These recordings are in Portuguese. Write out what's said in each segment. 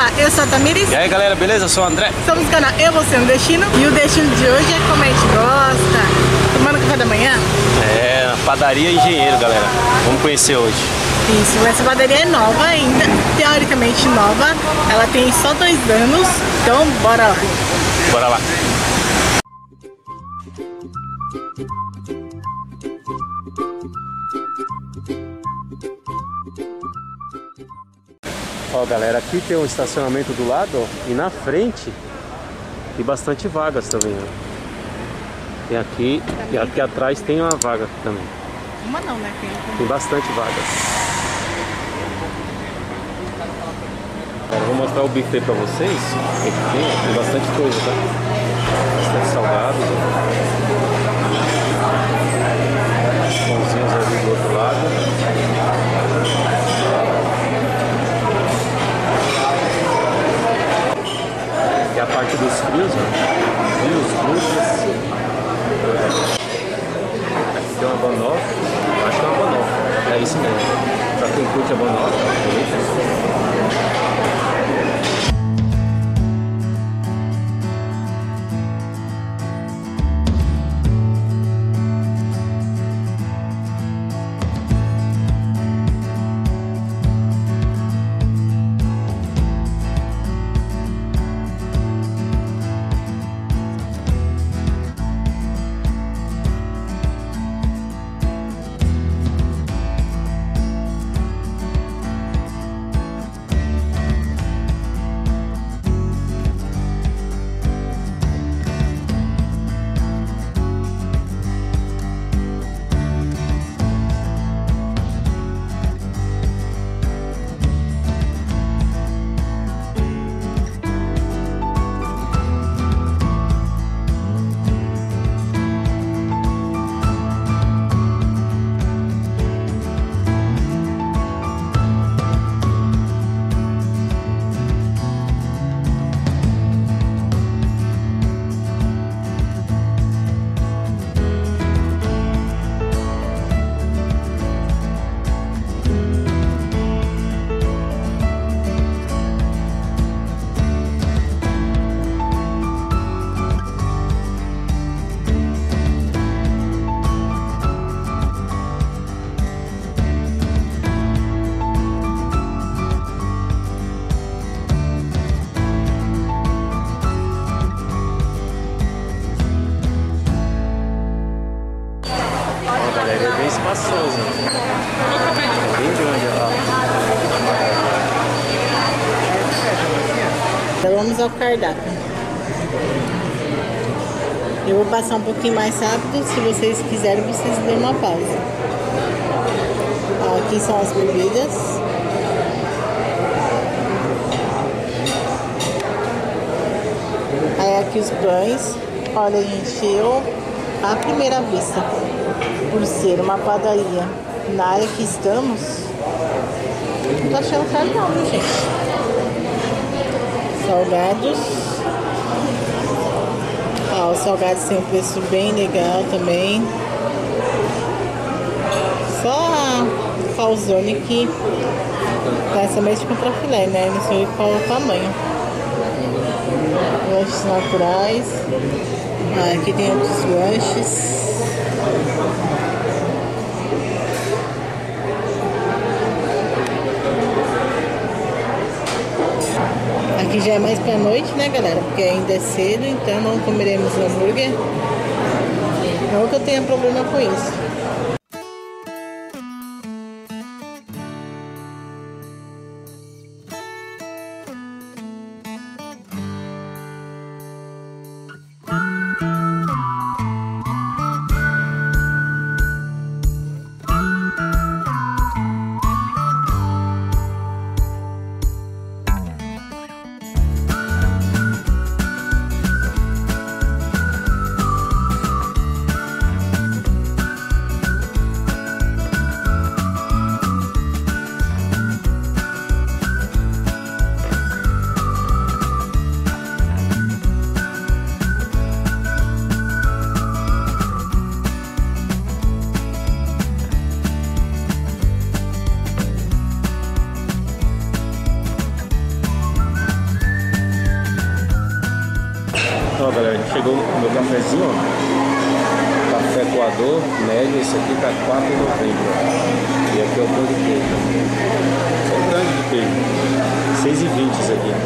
Olá, eu sou a Tamires. E aí galera, beleza? Eu sou o André. Somos do canal Eu Você no Destino. E o destino de hoje é como a gente gosta. Tomando café da manhã. É, Padaria Engenheiro, galera. Vamos conhecer hoje. Isso, essa padaria é nova ainda, teoricamente nova. Ela tem só 2 anos, então bora lá. Bora lá. Ó galera, aqui tem um estacionamento do lado, ó, e na frente tem bastante vagas também, ó. Tem aqui, e aqui atrás tem uma vaga também. Uma não, né? Tem bastante vagas. Agora eu vou mostrar o buffet pra vocês. Tem bastante coisa, tá? Bastante salgados. Pãozinhos ali do outro lado. E a parte dos frios, ó. Frios, frutas. Aqui tem uma banoffee. Acho que é uma banoffee. É isso mesmo. Pra quem curte a banoffee. Espaçoso. É bem grande, ó. Então vamos ao cardápio. Eu vou passar um pouquinho mais rápido. Se vocês quiserem, vocês dêem uma pausa. Ó, aqui são as bebidas. Aí aqui os pães. Olha, gente, eu à primeira vista, por ser uma padaria na área que estamos, não tô achando caro não, viu, gente? Salgados. Ó, os salgados têm um preço bem legal também. Só a calzone que tá somente de comprar filé, né? Não sei qual é o tamanho. Lanches naturais. Ah, aqui tem outros lanches. Aqui já é mais pra noite, né, galera? Porque ainda é cedo, então não comeremos hambúrguer. Não que eu tenha problema com isso. Ó, galera, já chegou o meu cafezinho, ó. Café coador, médio, esse aqui tá R$4,90. E aqui é o pão de queijo. É grande de queijo. R$6,20 isso aqui.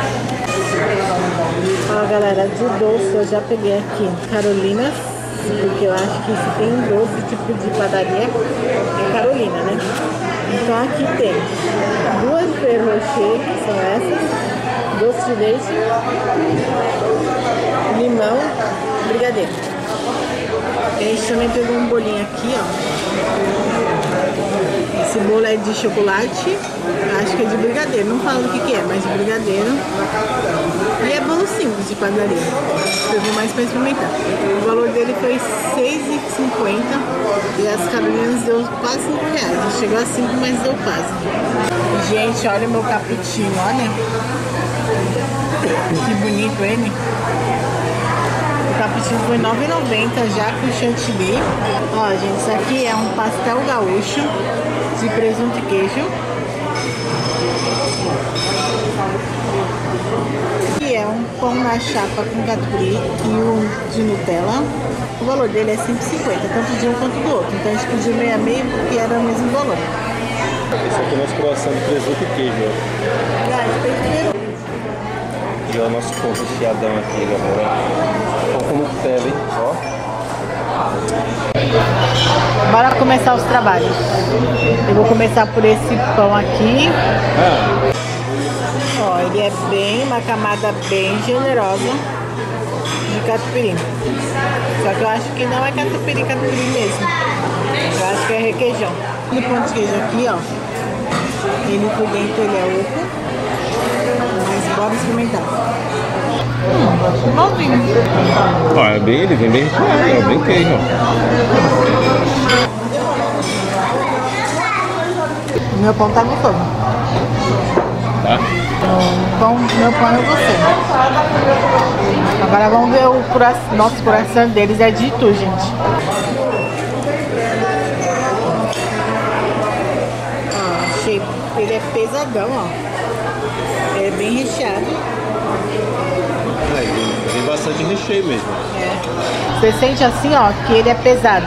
Ó, galera, de doce eu já peguei aqui Carolinas, porque eu acho que se tem doce tipo de padaria é Carolina, né? Então aqui tem duas Ferrero Rocher, que são essas, doce de leite, limão, brigadeiro. A gente também pegou um bolinho aqui, ó. Esse bolo é de chocolate, acho que é de brigadeiro, não falo do que é, mas de brigadeiro. E é bolo simples de padaria. Eu vou mais para experimentar. O valor dele foi R$6,50 e as Carolinas deu quase R$5. Chegou a 5, mas deu quase. Gente, olha o meu cappuccino, olha. Que bonito ele. O cappuccino foi R$9,90 já com chantilly. Ó, gente, isso aqui é um pastel gaúcho de presunto e queijo. Que é um pão na chapa com catupiry e um de Nutella. O valor dele é R$5,50, tanto de um quanto do outro. Então a gente pediu meio a meio porque era o mesmo valor. Esse aqui é o nosso croissant de presunto e queijo, ó. E o nosso pão recheadão aqui, galera. Pão com Nutella, hein? Ó. Bora começar os trabalhos. Eu vou começar por esse pão aqui. Ó, ele é bem, uma camada bem generosa de catupiry. Só que eu acho que não é catupiry mesmo. Eu acho que é requeijão. O pão de queijo aqui, ó. Ele por dentro ele é oco. Mas bora experimentar. Bonzinho. Ó, é bem, ele vem bem recheado, bem queijo, ó. Meu pão tá gostoso. Tá? Meu pão eu gostei. Agora vamos ver o nosso coração deles é de Itu, gente. Ó, achei. Ele é pesadão, ó. Ele é bem recheado. Tem bastante recheio mesmo. É. Você sente assim, ó, que ele é pesado.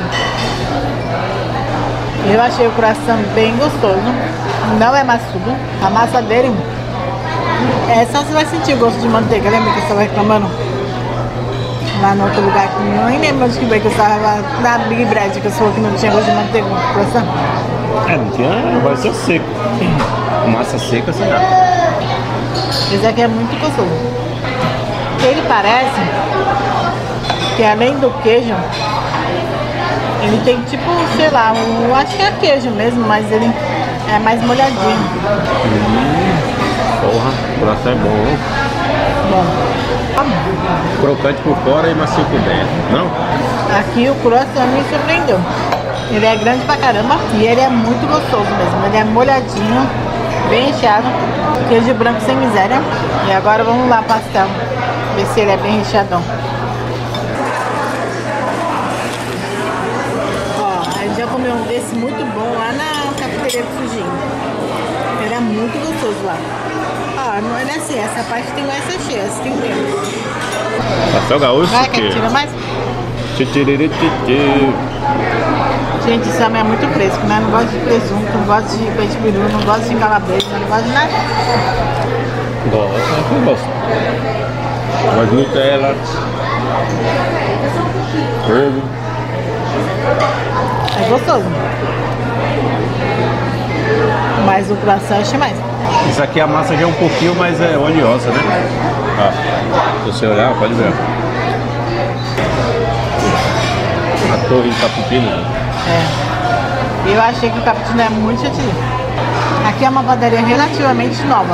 Eu achei o coração bem gostoso. Não é maçudo. A massa dele é só você vai sentir o gosto de manteiga. Lembra que você estava reclamando? Lá no outro lugar, que nem lembro onde que veio, que eu estava lá na Big Bread, que eu falou que não tinha gosto de manteiga no coração. É, não tinha, vai ser seco. Massa seca sem nada. Esse aqui é muito gostoso. Ele parece que além do queijo, ele tem tipo, sei lá, eu acho que é queijo mesmo, mas ele é mais molhadinho. Porra, o coração é bom. Bom. Crocante por fora e macio por dentro, não? Aqui o croissant me surpreendeu. Ele é grande pra caramba e ele é muito gostoso mesmo. Ele é molhadinho, bem recheado, queijo branco sem miséria. E agora vamos lá, pastel, ver se ele é bem recheadão. Ó, a gente já comeu um desse muito bom lá na cafeteria do Sujinho. Ele é muito gostoso lá. Ó, não é assim, essa parte tem mais cheia, essa tem menos. Pastel gaúcho. Vai, quer que tira mais? Gente, esse homem é muito fresco, né? Não gosto de presunto, não gosto de peixe peru, não gosto de calabresa, não gosto de nada. Gosto, eu gosto. Gosto de Nutella. Ovo. É gostoso. Mas o croissant eu achei mais. Isso aqui a massa já é um pouquinho mais oleosa, né? Ó, se você olhar, pode ver. A torre de cappuccino. É. Eu achei que o cappuccino é muito chantilly. Aqui é uma padaria relativamente nova.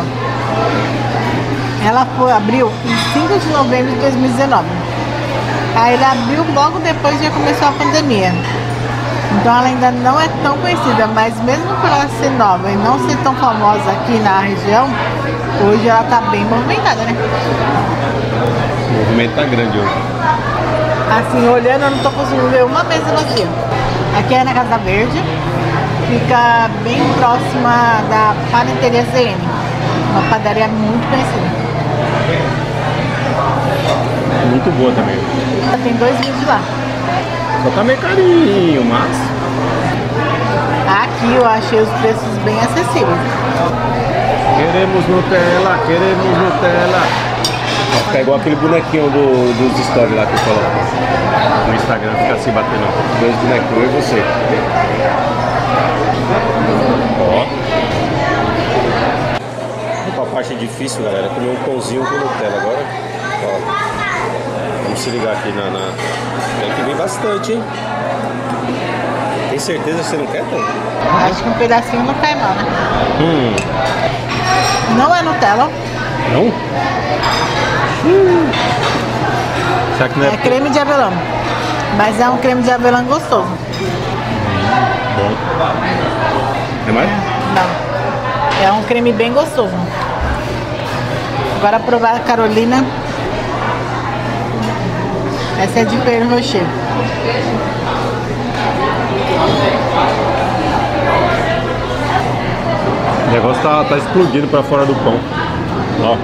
Ela abriu em 5 de novembro de 2019. Aí ele abriu logo depois já começou a pandemia. Então ela ainda não é tão conhecida, mas mesmo por ela ser nova e não ser tão famosa aqui na região, hoje ela tá bem movimentada, né? O movimento tá grande hoje. Assim, olhando, eu não tô conseguindo ver uma mesa vazia. Aqui é na Casa Verde, fica bem próxima da Panaderia ZN, uma padaria muito conhecida. Muito boa também. Tem 2 vídeos lá. Só tá meio carinho, mas... Aqui eu achei os preços bem acessíveis. Queremos Nutella, queremos Nutella. Vai ficar igual aquele bonequinho dos stories lá que eu coloco no Instagram, fica assim batendo. 2 bonequinhos, eu e você. Ó. Vamos pra parte difícil, galera. Comer um pãozinho com Nutella agora. Ó. Vamos se ligar aqui na... Tem que vir bastante, hein? Tem certeza que você não quer, Tom? Acho que um pedacinho não cai mal, né? Não é Nutella. Não? Será que não é? É creme de avelã. Mas é um creme de avelã gostoso. Bom. É mais? Não. É um creme bem gostoso. Agora provar a Carolina. Essa é de Ferrero Rocher. O negócio tá explodindo pra fora do pão. Ó.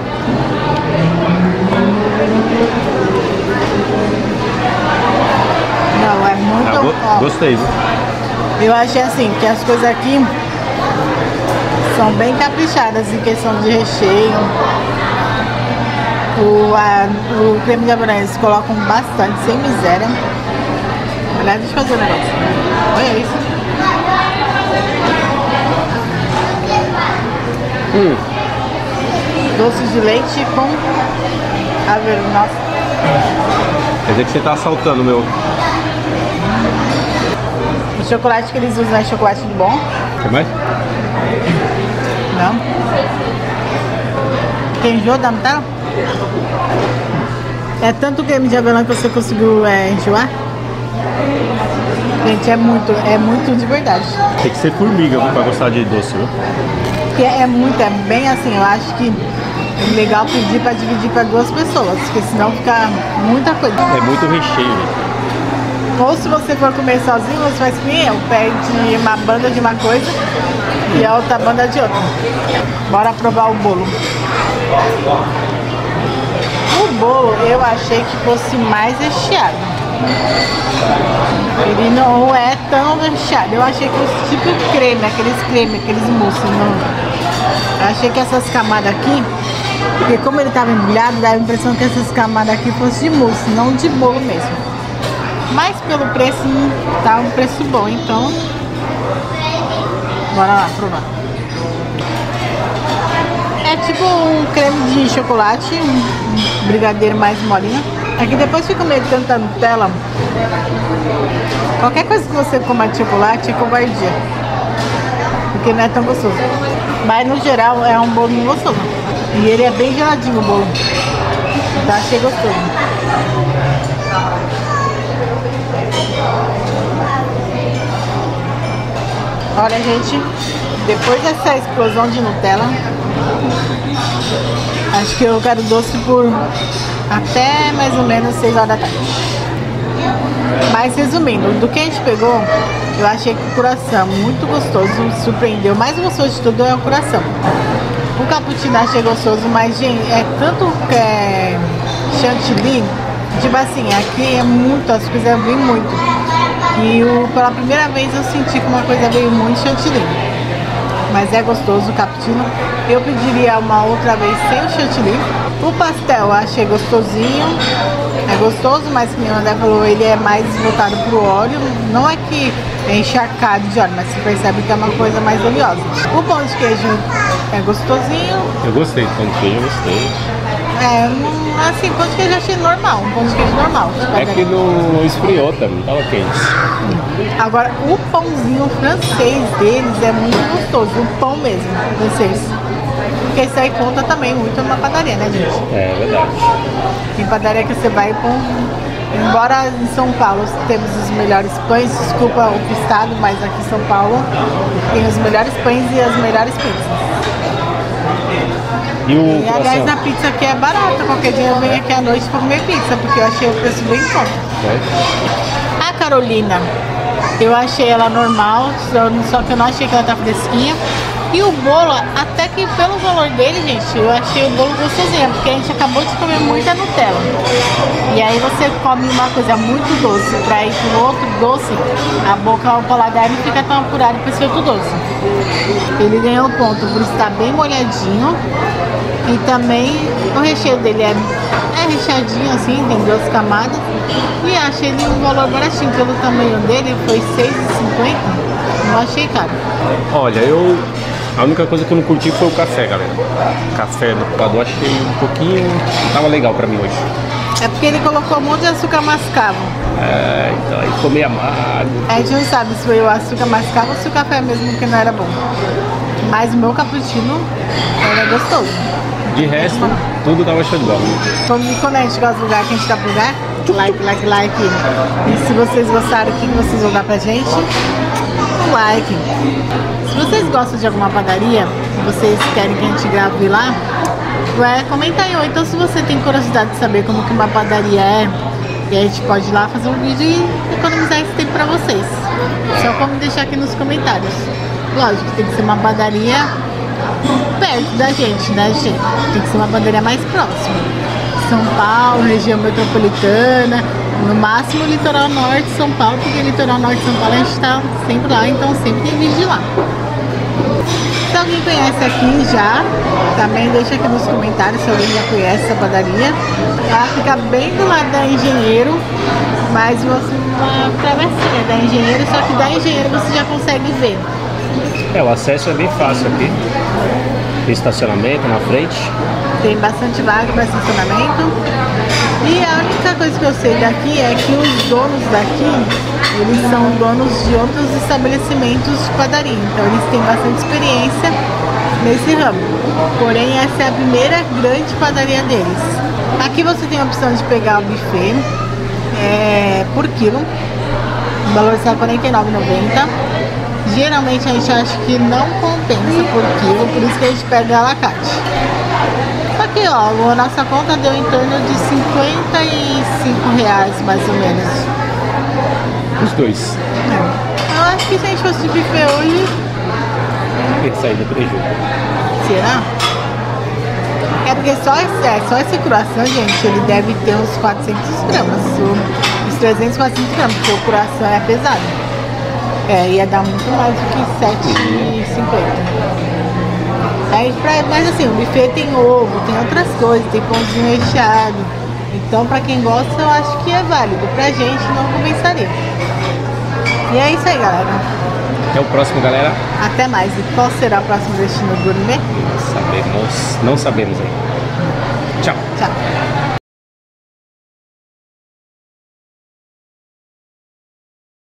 Não, é muito... Gostei, viu? Eu achei assim, que as coisas aqui são bem caprichadas em questão de recheio. O creme de avelã eles colocam bastante, sem miséria. Aliás, deixa eu fazer um negócio. Olha isso. Doce de leite com avelã. Nossa. Quer dizer que você tá assaltando o meu. O chocolate que eles usam é chocolate de bom? Quer mais? Não. Tem enjoo da Nutella? É tanto creme de avelã que você conseguiu enjoar? Gente, é muito de verdade. Tem que ser formiga pra gostar de doce, viu? Porque é bem assim, eu acho que é legal pedir pra dividir pra 2 pessoas, porque senão fica muita coisa. É muito recheio, né? Ou se você for comer sozinho, você faz que nem eu, pede uma banda de uma coisa e a outra banda de outra. Bora provar o bolo. O bolo eu achei que fosse mais recheado. Ele não é tão recheado. Eu achei que fosse tipo creme, aqueles mousses. Eu achei que essas camadas aqui, porque como ele estava embrulhado, dá a impressão que essas camadas aqui fossem de mousse, não de bolo mesmo. Mas pelo preço, tá um preço bom, então bora lá provar. É tipo um creme de chocolate, um brigadeiro mais molinho. É que depois fica meio tanta Nutella. Qualquer coisa que você coma de chocolate é covardia, porque não é tão gostoso. Mas no geral é um bolinho gostoso. E ele é bem geladinho o bolo. Tá, achei gostoso. Olha, gente, depois dessa explosão de Nutella, acho que eu quero doce por até mais ou menos 6 horas da tarde. Mas resumindo, do que a gente pegou, eu achei que o coração muito gostoso, surpreendeu. O mais gostoso de tudo é o coração. O cappuccino achei gostoso, mas gente, é tanto que é chantilly, tipo assim, aqui é muito, as coisas vêm muito. E pela primeira vez eu senti que uma coisa veio muito chantilly. Mas é gostoso o cappuccino. Eu pediria uma outra vez sem o chantilly. O pastel eu achei gostosinho. É gostoso, mas como o André falou, ele é mais voltado pro óleo. Não é que é encharcado de óleo, mas você percebe que é uma coisa mais oleosa. O pão de queijo é gostosinho. Eu gostei do pão de queijo, eu gostei. Assim, pão de queijo eu achei normal, um pão de queijo normal. É que não esfriou também, tava quente. Agora, o pãozinho francês deles é muito gostoso, o pão mesmo, francês. Porque isso aí conta também muito numa padaria, né, gente? É verdade. Tem padaria que você vai com... Embora em São Paulo temos os melhores pães, desculpa o estado, mas aqui em São Paulo tem os melhores pães e as melhores pizzas. E aliás, a pizza aqui é barata. Qualquer dia eu venho aqui à noite pra comer pizza, porque eu achei o preço bem bom. A Carolina, eu achei ela normal, só que eu não achei que ela tá fresquinha. E o bolo, até que pelo valor dele, gente, eu achei o bolo gostosinho, porque a gente acabou de comer muita Nutella. E aí você come uma coisa muito doce pra ir pro outro doce, a boca, o paladar não fica tão apurado pra esse outro doce. Ele ganhou ponto por estar bem molhadinho e também o recheio dele é recheadinho assim, tem 2 camadas. E achei ele um valor baratinho, pelo tamanho dele foi R$6,50, não achei caro. Olha, a única coisa que eu não curti foi o café, galera. Café do coador achei um pouquinho... Tava legal pra mim hoje. É porque ele colocou um monte de açúcar mascavo. Então aí ficou meio amargo. A gente não sabe se foi o açúcar mascavo ou se o café mesmo que não era bom. Mas o meu cappuccino era gostoso. De resto, tudo tava show de bola. Quando a gente gosta do lugar que a gente dá pro lugar, like. E se vocês gostaram, o que vocês vão dar pra gente? Um like. Se vocês gostam de alguma padaria, vocês querem que a gente grave lá, comenta aí. Ou então se você tem curiosidade de saber como que uma padaria é, e a gente pode ir lá fazer um vídeo e economizar esse tempo pra vocês. Só como deixar aqui nos comentários. Lógico, tem que ser uma padaria perto da gente, né, gente? Tem que ser uma padaria mais próxima. São Paulo, região metropolitana, no máximo litoral norte de São Paulo, porque litoral norte de São Paulo a gente tá sempre lá, então sempre tem vídeo de lá. Se alguém conhece aqui já, também deixa aqui nos comentários se alguém já conhece essa padaria. Ela fica bem do lado da Engenheiro, mas uma travessinha da Engenheiro, só que da Engenheiro você já consegue ver. O acesso é bem fácil aqui. Tem estacionamento na frente. Tem bastante vaga para estacionamento. E a única coisa que eu sei daqui é que os donos daqui, eles são donos de outros estabelecimentos de padaria. Então eles têm bastante experiência nesse ramo. Porém, essa é a primeira grande padaria deles. Aqui você tem a opção de pegar o buffet por quilo. O valor está R$ 49,90. Geralmente a gente acha que não compensa por quilo, por isso que a gente pega a la carte. Só que ó, a nossa conta deu em torno de R$55 mais ou menos. Os dois. Eu acho que se a gente fosse de buffet hoje... Tem que sair do prejuízo. Será? É porque só esse croissant, gente, ele deve ter uns 400 gramas. Uns 300, 400 gramas, porque o croissant é pesado. Ia dar muito mais do que R$7,50. Mas assim, o buffet tem ovo, tem outras coisas, tem pãozinho recheado. Então, pra quem gosta, eu acho que é válido. Pra gente, não compensaria. E é isso aí, galera. Até o próximo, galera. Até mais. E qual será o próximo destino gourmet? Não sabemos ainda. Tchau. Tchau.